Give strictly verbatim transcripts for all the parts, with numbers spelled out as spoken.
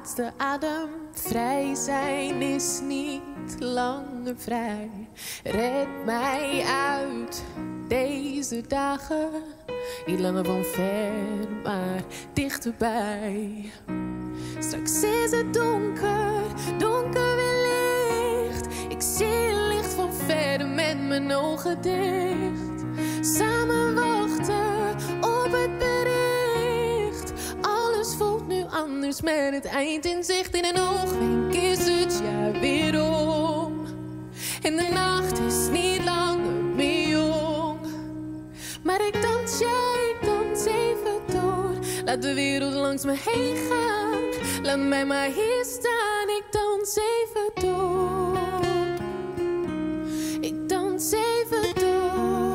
laatste adem. Vrij zijn is niet langer vrij. Red mij uit deze dagen. Niet langer van ver, maar dichterbij. Straks is het donker, donker weer licht. Ik zie licht van verder met mijn ogen dicht. Samen wachten op het bericht. Alles voelt nu anders met het eind in zicht. In een oogwenk is het jaar weer om. En de nacht is niet langer meer jong. Maar ik dans, ja, ik dans even door. Laat de wereld langs me heen gaan. Laat mij maar hier staan, ik dans even door. Ik dans even door.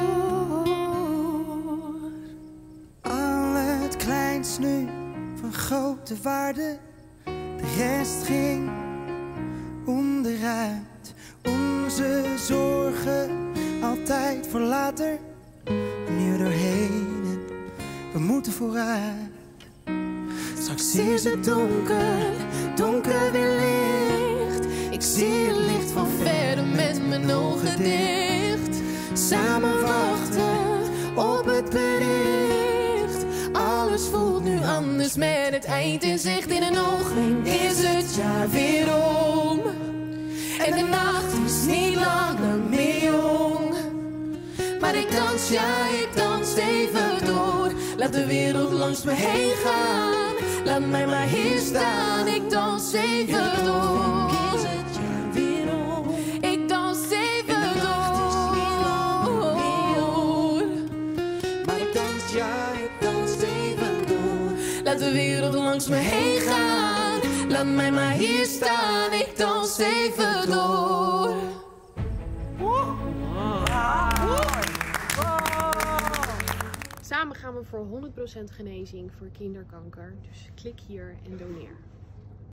Al het kleins nu van grote waarde. De rest ging onderuit. Onze zorgen altijd voor later. Nu doorheen en we moeten vooruit. Straks is het donker, donker weer licht. Ik zie het licht van verder met mijn ogen dicht. Samen wachten op het bericht. Alles voelt nu anders met het eind in zicht. In een oogwenk is het jaar weer om. En de nacht is niet langer meer jong. Maar ik dans, ja, ik dans even door. Laat de wereld langs me heen gaan. Laat mij maar hier staan, ik dans even door. Is het jaar weer om. Ik dans even door. Maar ik dans, ja, ik dans even door. Laat de wereld langs me heen gaan. Laat mij maar hier staan, ik dans even door. Samen gaan we voor honderd procent genezing voor kinderkanker. Dus klik hier en doneer.